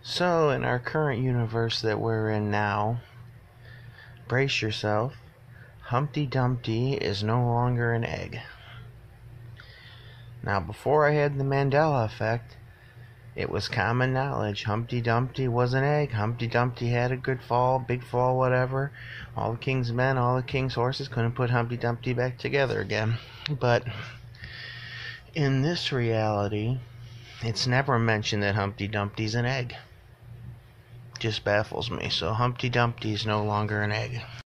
So, in our current universe that we're in now, brace yourself. Humpty Dumpty is no longer an egg. Now, before I had the Mandela effect, it was common knowledge. Humpty Dumpty was an egg. Humpty Dumpty had a good fall, big fall, whatever. All the king's men, all the king's horses couldn't put Humpty Dumpty back together again. But in this reality, it's never mentioned that Humpty Dumpty's an egg. Just baffles me. So Humpty Dumpty is no longer an egg.